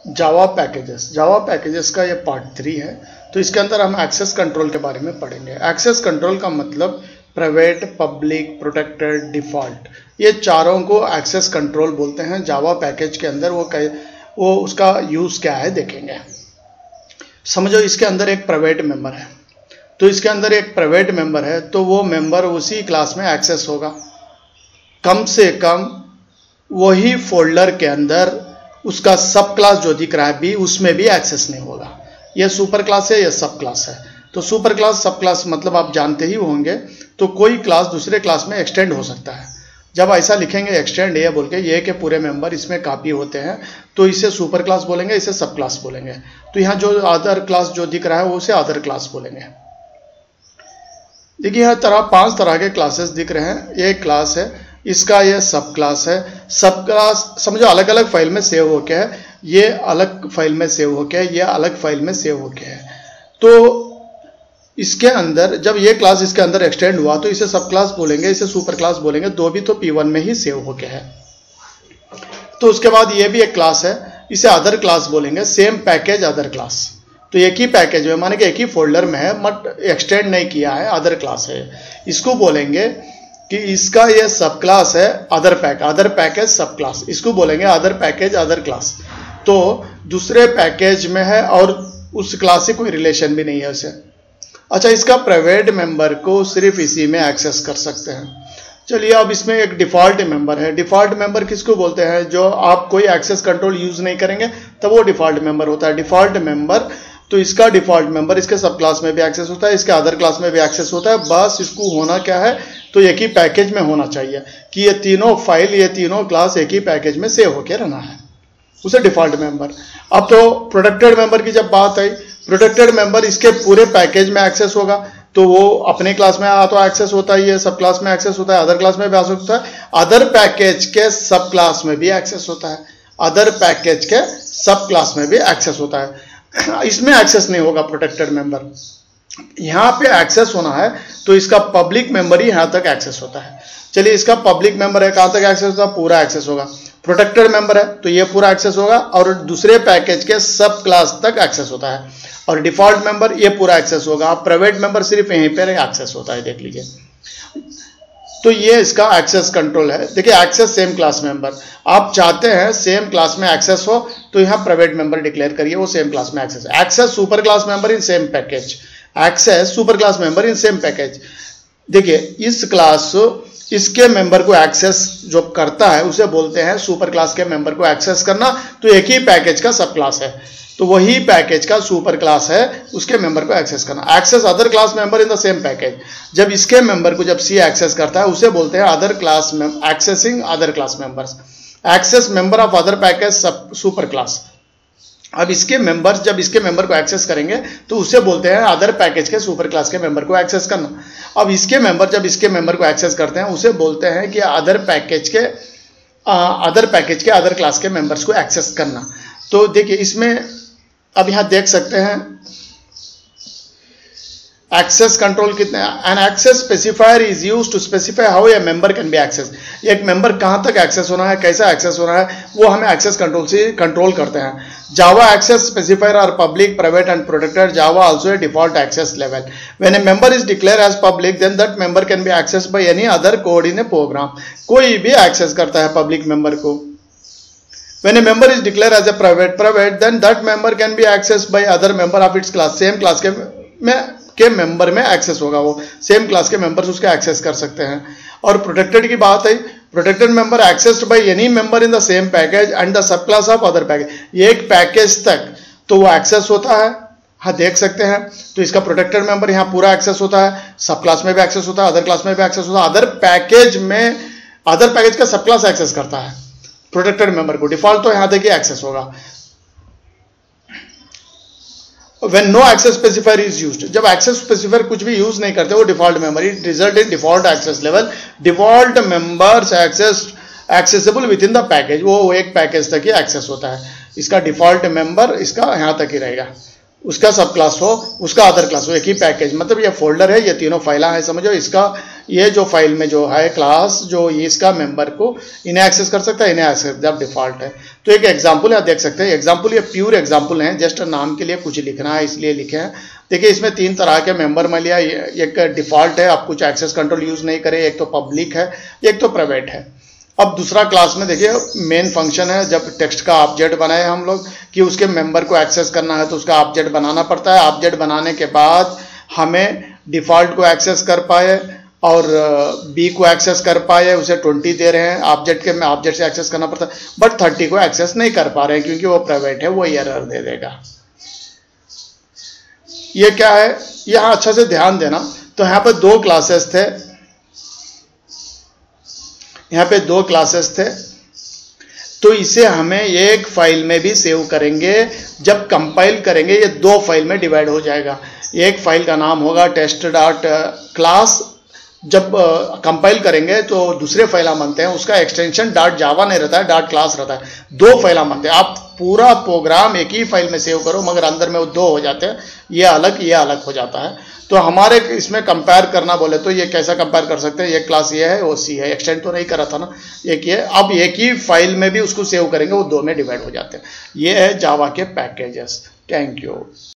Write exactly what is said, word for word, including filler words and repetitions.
जावा packages. जावा packages का ये part three है। तो इसके अंदर हम एक्सेस कंट्रोल के बारे में पढ़ेंगे। एक्सेस कंट्रोल का मतलब प्राइवेट, पब्लिक, प्रोटेक्टेड, डिफॉल्ट, ये चारों को एक्सेस कंट्रोल बोलते हैं। जावा पैकेज के अंदर वो वो उसका यूज़ क्या है देखेंगे। समझो इसके अंदर एक प्राइवेट मेंबर है, तो इसके अंदर एक प्राइवेट मेंबर है तो वो मेंबर उसी क्लास में एक्सेस होगा। कम से कम वही फोल्डर के अंदर उसका सब क्लास जो दिख रहा है भी, उसमें भी एक्सेस नहीं होगा। ये सुपर क्लास है, ये सब क्लास है। तो सुपर क्लास, सब क्लास मतलब आप जानते ही होंगे। तो कोई क्लास दूसरे क्लास में एक्सटेंड हो सकता है। जब ऐसा लिखेंगे एक्सटेंड ये बोल के, ये के पूरे मेंबर इसमें कॉपी होते हैं, तो इसे सुपर क्लास बोलेंगे, इसे सब क्लास बोलेंगे। तो यहाँ जो अदर क्लास जो दिख रहा है वो उसे अदर क्लास बोलेंगे। देखिए हर तरह पांच तरह के क्लासेस दिख रहे हैं। ये क्लास है, इसका ये सब क्लास है। सब क्लास समझो अलग अलग फाइल में सेव होके है, ये अलग फाइल में सेव होके है, ये अलग फाइल में सेव होके है। तो इसके अंदर जब ये क्लास इसके अंदर एक्सटेंड हुआ तो इसे सब क्लास बोलेंगे, इसे सुपर क्लास बोलेंगे। दो भी तो पी वन में ही सेव होके है। तो उसके बाद ये भी एक क्लास है, इसे अदर क्लास बोलेंगे। सेम पैकेज अदर क्लास, तो एक ही पैकेज में माने कि एक ही फोल्डर में है बट एक्सटेंड नहीं किया है, अदर क्लास है। इसको बोलेंगे कि इसका ये सब क्लास है other pack, other package sub class, इसको बोलेंगे अदर पैकेज अदर क्लास। तो दूसरे पैकेज में है और उस क्लास से कोई रिलेशन भी नहीं है उसे। अच्छा, इसका प्राइवेट मेंबर को सिर्फ इसी में एक्सेस कर सकते हैं। चलिए अब इसमें एक डिफॉल्ट मेंबर है। डिफॉल्ट मेंबर किसको बोलते हैं? जो आप कोई एक्सेस कंट्रोल यूज नहीं करेंगे तब वो डिफॉल्ट मेंबर होता है। डिफॉल्ट मेंबर, तो इसका डिफॉल्ट मेंबर इसके सब क्लास में भी एक्सेस होता है, इसके अदर क्लास में भी एक्सेस होता है। बस इसको होना क्या है, तो एक ही पैकेज में होना चाहिए कि ये तीनों फाइल, ये तीनों क्लास एक ही पैकेज में सेव होके रहना है, उसे डिफॉल्ट मेंबर। अब तो प्रोटेक्टेड मेंबर की जब बात आई, प्रोटेक्टेड मेंबर इसके पूरे पैकेज में एक्सेस होगा। तो वो अपने क्लास में आ तो एक्सेस होता है, ये सब क्लास में एक्सेस होता है, अदर क्लास में भी एक्सेस होता है, अदर पैकेज के सब क्लास में भी एक्सेस होता है, अदर पैकेज के सब क्लास में भी एक्सेस होता है। इसमें एक्सेस नहीं होगा प्रोटेक्टेड मेंबर। यहाँ पे एक्सेस होना है तो इसका पब्लिक मेंबर ही यहाँ तक एक्सेस होता है। चलिए इसका पब्लिक मेंबर है, कहाँ तक एक्सेस होता है? पूरा एक्सेस होगा। प्रोटेक्टेड मेंबर है तो ये पूरा एक्सेस होगा और दूसरे पैकेज के सब क्लास तक एक्सेस होता है। और डिफॉल्ट मेंबर ये पूरा एक्सेस होगा। प्राइवेट मेंबर सिर्फ यहीं पर एक्सेस होता है, देख लीजिए। तो ये इसका एक्सेस कंट्रोल है। देखिए एक्सेस सेम क्लास मेंबर, आप चाहते हैं सेम क्लास में एक्सेस हो तो यहाँ प्राइवेट मेंबर डिक्लेयर करिए, वो सेम क्लास में access. Access super class member in same package, access super class member in same package. देखिए इस क्लास इसके मेंबर को एक्सेस जो करता है उसे बोलते हैं सुपर क्लास के मेंबर को एक्सेस करना। तो एक ही पैकेज का सब क्लास है, तो वही पैकेज का सुपर क्लास है, उसके मेंबर को एक्सेस करना। Access other class member in the same package, जब इसके मेंबर को जब सी एक्सेस करता है उसे बोलते हैं अदर क्लास में accessing other class members. Access member of other package sub super class. अब इसके मेंबर्स जब इसके मेंबर को एक्सेस करेंगे तो उसे बोलते हैं अदर पैकेज के सुपर क्लास के मेंबर को एक्सेस करना। अब इसके मेंबर जब इसके मेंबर को एक्सेस करते हैं उसे बोलते हैं कि अदर पैकेज के अदर पैकेज के अदर क्लास के मेंबर्स को एक्सेस करना। तो देखिए इसमें अब यहाँ देख सकते हैं एक्सेस कंट्रोल कितने। An access specifier is used to specify how a member can be access. एक मेंबर कहां तक एक्सेस होना है, कैसा एक्सेस होना है, वो हमें एक्सेस कंट्रोल से कंट्रोल करते हैं। Java access specifier are public, private and protected. Java also a default access level. When a member is declare as public then that member can be access by any other code in a program. कोई भी access करता है public member को। When a member is declared as a private, private, then that member can be accessed by other member of its class. Same class के में के member में access होगा, वो सेम क्लास के मेंबर्स उसके एक्सेस कर सकते हैं। और प्रोटेक्टेड की बात है, protected member accessed by any member in the same package and the sub class of other package. एक पैकेज तक तो वो एक्सेस होता है, हाँ देख सकते हैं। तो इसका प्रोटेक्टेड मेंबर यहाँ पूरा एक्सेस होता है, सब क्लास में भी एक्सेस होता है, अदर क्लास में भी एक्सेस होता है। अदर पैकेज में अदर पैकेज का सब क्लास एक्सेस करता है प्रोटेक्टेड मेंबर को। डिफॉल्ट तो यहां देखिए एक्सेस होगा। When no access specifier is used, जब एक्सेस स्पेसिफायर कुछ भी यूज नहीं करते वो default member, it result in default access level. Default members access accessible within the package, वो एक पैकेज तक ही एक्सेस होता है। इसका डिफॉल्ट मेंबर इसका यहां तक ही रहेगा, उसका सब क्लास हो, उसका अदर क्लास हो, एक ही पैकेज। मतलब ये फोल्डर है, ये तीनों फाइलें हैं, समझो। इसका ये जो फाइल में जो है क्लास जो इसका मेंबर को इन्हें एक्सेस कर सकता है, इन्हें एक्सेस जब डिफॉल्ट है। तो एक एग्जांपल आप देख सकते हैं, एग्जांपल ये प्योर एग्जांपल है, जस्ट नाम के लिए कुछ लिखना है इसलिए लिखे हैं। देखिए इसमें तीन तरह के मेंबर मिल लिया, एक डिफॉल्ट है, आप कुछ एक्सेस कंट्रोल यूज नहीं करें, एक तो पब्लिक है, एक तो प्राइवेट है। अब दूसरा क्लास में देखिए मेन फंक्शन है, जब टेक्स्ट का ऑब्जेक्ट बनाए हम लोग कि उसके मेंबर को एक्सेस करना है तो उसका ऑब्जेक्ट बनाना पड़ता है। ऑब्जेक्ट बनाने के बाद हमें डिफॉल्ट को एक्सेस कर पाए और बी को एक्सेस कर पाए, उसे ट्वेंटी दे रहे हैं, ऑब्जेक्ट के ऑब्जेक्ट से एक्सेस करना पड़ता है, बट थर्टी को एक्सेस नहीं कर पा रहे हैं क्योंकि वो प्राइवेट है, वो एरर दे देगा। ये क्या है, यहां अच्छा से ध्यान देना। तो यहां पर दो क्लासेस थे, यहाँ पे दो क्लासेस थे, तो इसे हमें एक फाइल में भी सेव करेंगे। जब कंपाइल करेंगे ये दो फाइल में डिवाइड हो जाएगा। एक फाइल का नाम होगा टेस्ट डॉट क्लास, जब कंपाइल करेंगे तो दूसरे फाइल हम बनते हैं, उसका एक्सटेंशन डॉट जावा नहीं रहता है, डॉट क्लास रहता है। दो फाइल हम बनते हैं। आप पूरा प्रोग्राम एक ही फाइल में सेव करो मगर अंदर में वो दो हो जाते हैं, ये अलग ये अलग हो जाता है। तो हमारे इसमें कंपेयर करना बोले तो ये कैसा कंपेयर कर सकते हैं, एक क्लास ये है वो सी है, एक्सटेंड तो नहीं करा था ना, एक ये, अब एक ही फाइल में भी उसको सेव करेंगे वो दो में डिवाइड हो जाते हैं। ये है जावा के पैकेजेस। Thank you.